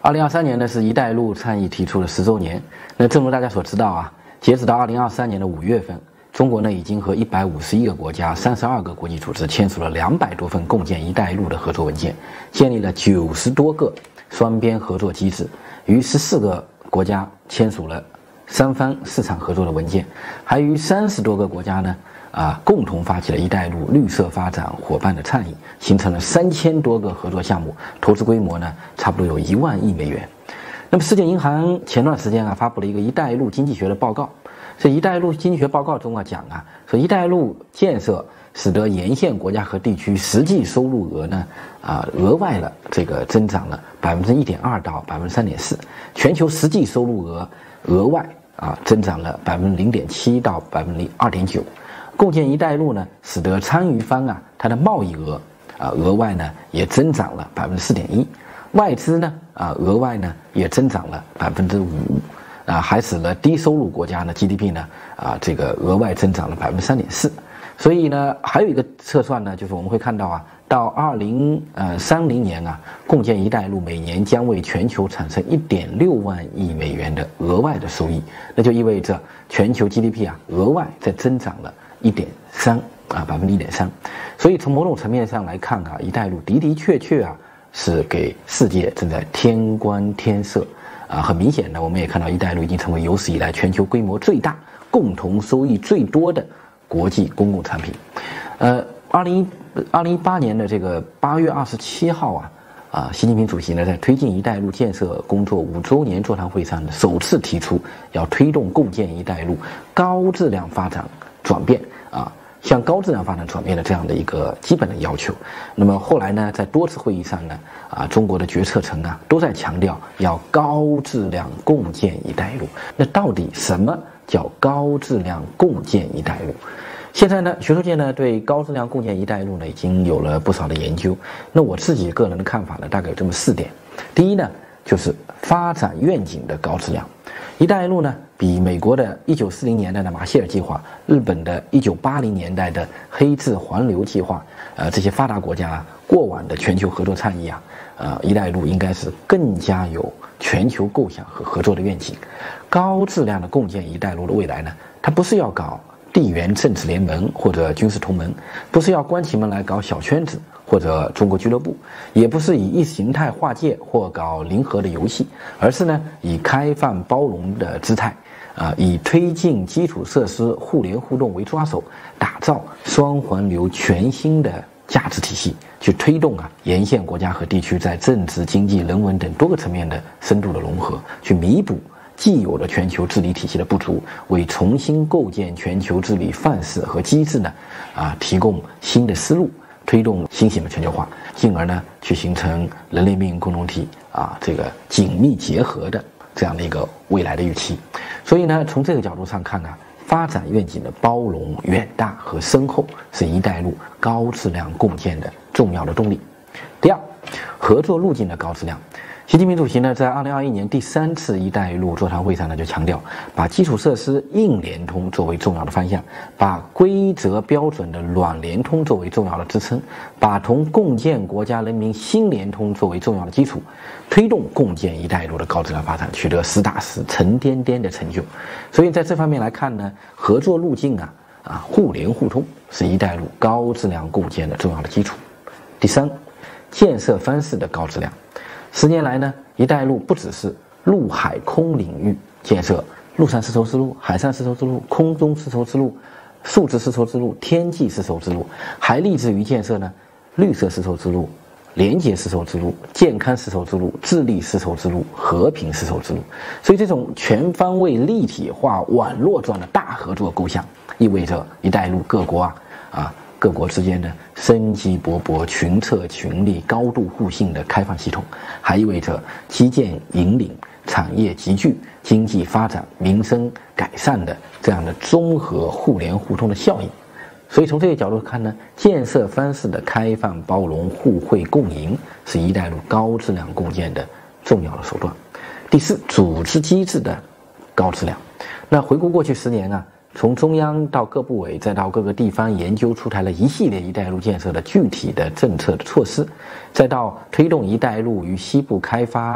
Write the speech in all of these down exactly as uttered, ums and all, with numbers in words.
二零二三年呢是“一带一路”倡议提出了十周年。那正如大家所知道啊，截止到二零二三年的五月份，中国呢已经和一百五十一个国家、三十二个国际组织签署了两百多份共建“一带一路”的合作文件，建立了九十多个双边合作机制，与十四个国家签署了三方市场合作的文件，还与三十多个国家呢啊共同发起了“一带一路”绿色发展伙伴的倡议，形成了三千多个合作项目，投资规模呢差不多有一万亿美元。那么世界银行前段时间啊发布了一个“一带一路”经济学的报告，这“一带一路”经济学报告中啊讲啊说，“一带一路”建设使得沿线国家和地区实际收入额呢啊额外了这个增长了百分之一点二到百分之三点四，全球实际收入额额外啊增长了百分之零点七到百分之二点九。共建“一带一路”呢，使得参与方啊，它的贸易额啊额外呢也增长了百分之四点一，外资呢啊额外呢也增长了百分之五，啊还使得低收入国家呢 G D P 呢啊这个额外增长了百分之三点四。所以呢，还有一个测算呢，就是我们会看到啊，到二零呃三零年啊，共建“一带一路”每年将为全球产生一点六万亿美元的额外的收益，那就意味着全球 G D P 啊额外在增长了一点三啊，百分之一点三。所以从某种层面上来看啊，“一带一路”的的确确啊是给世界正在添光添色啊。很明显的，我们也看到“一带一路”已经成为有史以来全球规模最大、共同收益最多的国际公共产品。呃，二零二零一八年的这个八月二十七号啊，啊，习近平主席呢在推进“一带一路”建设工作五周年座谈会上呢，首次提出要推动共建“一带一路”高质量发展转变啊，向高质量发展转变的这样的一个基本的要求。那么后来呢，在多次会议上呢，啊，中国的决策层啊都在强调要高质量共建“一带一路”。那到底什么叫高质量共建“一带一路”？现在呢，学术界呢对高质量共建“一带一路”呢已经有了不少的研究。那我自己个人的看法呢，大概有这么四点。第一呢，就是发展愿景的高质量。“一带一路”呢，比美国的一九四零年代的马歇尔计划、日本的一九八零年代的黑质环流计划，呃，这些发达国家过往的全球合作倡议啊，呃，“一带一路”应该是更加有全球构想和合作的愿景。高质量的共建“一带一路”的未来呢，它不是要搞地缘政治联盟或者军事同盟，不是要关起门来搞小圈子或者中国俱乐部，也不是以意识形态划界或搞零和的游戏，而是呢以开放包容的姿态，啊、呃，以推进基础设施互联互动为抓手，打造双环流全新的价值体系，去推动啊沿线国家和地区在政治、经济、人文等多个层面的深度的融合，去弥补既有的全球治理体系的不足，为重新构建全球治理范式和机制呢，啊，提供新的思路，推动新型的全球化，进而呢，去形成人类命运共同体啊，这个紧密结合的这样的一个未来的预期。所以呢，从这个角度上看啊，发展愿景的包容、远大和深厚，是“一带一路”高质量共建的重要的动力。第二，合作路径的高质量。习近平主席呢，在二零二一年第三次“一带一路”座谈会上呢，就强调，把基础设施硬联通作为重要的方向，把规则标准的软联通作为重要的支撑，把同共建国家人民新联通作为重要的基础，推动共建“一带一路”的高质量发展，取得实打实、沉甸甸的成就。所以在这方面来看呢，合作路径啊啊互联互通是“一带一路”高质量共建的重要的基础。第三，建设方式的高质量。十年来呢，“一带一路”不只是陆海空领域建设陆上丝绸之路、海上丝绸之路、空中丝绸之路、数字丝绸之路、天际丝绸之路，还立志于建设呢绿色丝绸之路、廉洁丝绸之路、健康丝绸之路、智力丝绸之路、和平丝绸之路。所以这种全方位立体化网络状的大合作构想，意味着“一带一路”各国啊啊各国之间的生机勃勃、群策群力、高度互信的开放系统，还意味着基建引领、产业集聚、经济发展、民生改善的这样的综合互联互通的效应。所以从这个角度看呢，建设方式的开放、包容、互惠共赢，是“一带一路”高质量共建的重要的手段。第四，组织机制的高质量。那回顾过去十年啊，从中央到各部委，再到各个地方，研究出台了一系列“一带一路”建设的具体的政策的措施，再到推动“一带一路”与西部开发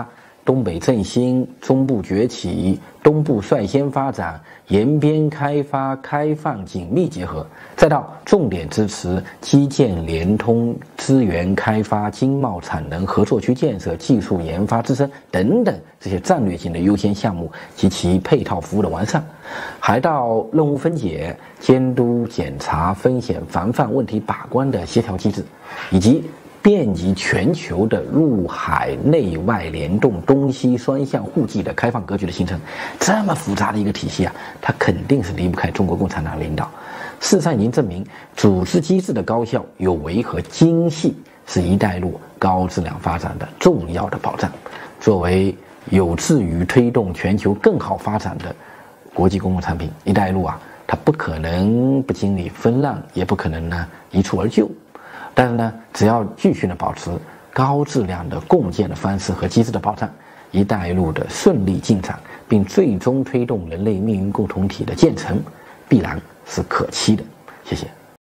东北振兴、中部崛起、东部率先发展、沿边开发、开放紧密结合，再到重点支持基建联通、资源开发、经贸产能、合作区建设、技术研发支撑等等这些战略性的优先项目及其配套服务的完善，还到任务分解、监督检查、风险防范问题把关的协调机制，以及遍及全球的陆海内外联动、东西双向互济的开放格局的形成，这么复杂的一个体系啊，它肯定是离不开中国共产党领导。事实上已经证明，组织机制的高效、有为和精细是一带一路高质量发展的重要的保障。作为有志于推动全球更好发展的国际公共产品，一带一路啊，它不可能不经历风浪，也不可能呢一蹴而就。但是呢，只要继续呢保持高质量的共建的方式和机制的保障，一带一路的顺利进展，并最终推动人类命运共同体的建成，必然是可期的。谢谢。